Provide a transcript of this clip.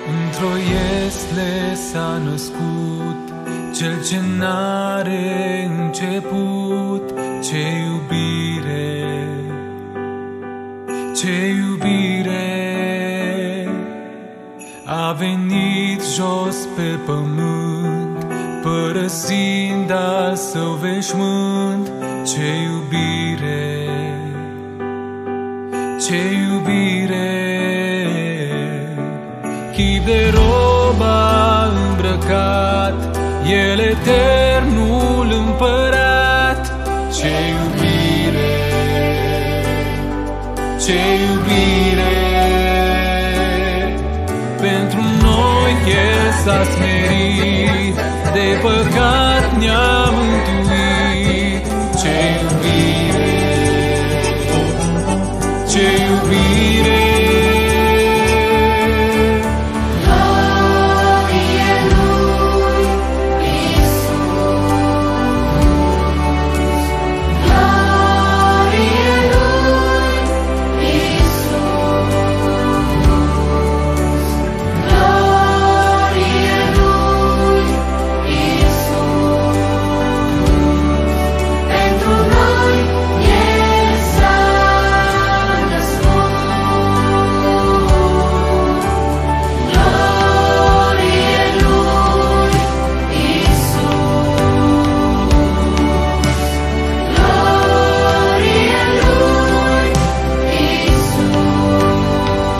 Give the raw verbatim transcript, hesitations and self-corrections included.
Într-o iesle s-a născut Cel ce n-are început. Ce iubire, ce iubire, a venit jos pe pământ, părăsind al său veșmânt. Ce iubire, ce iubire, chip de rob a îmbrăcat El eternul împărat. Ce iubire, ce iubire, pentru noi El s-a smerit, de păcat ne-a